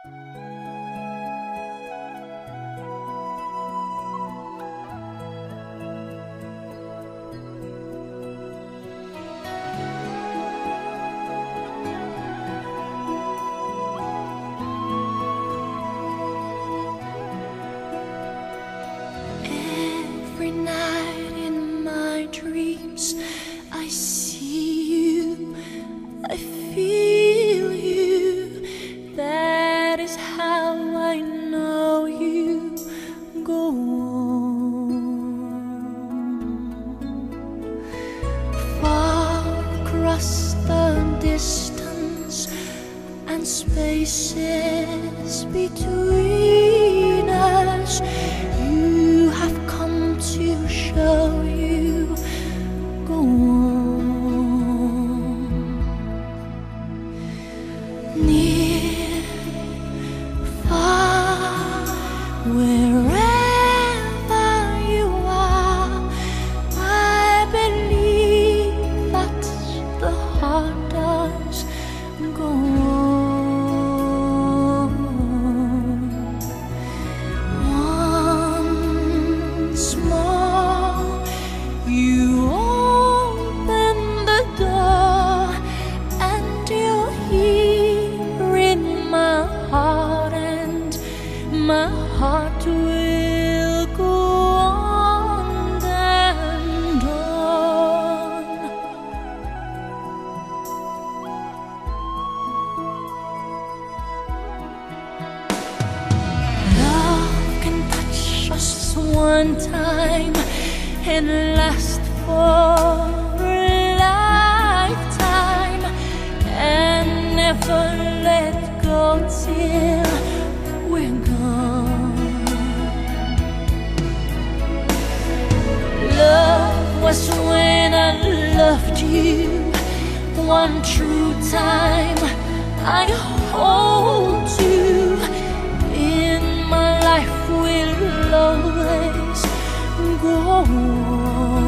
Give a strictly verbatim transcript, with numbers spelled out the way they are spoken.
Every night in my dreams I see you, I feel you. That is how I know you. Go on. Far across the distance and spaces between us, you have come to show you. Go on. Near, far, wherever you are, I believe that the heart does. Go on. Once more, you open the door, and you're here in my heart, and my heart will go on and on. Love can touch us one time and last for a lifetime, and never let go till we're gone. Love was when I loved you one true time. I hold you in my life, will always go on.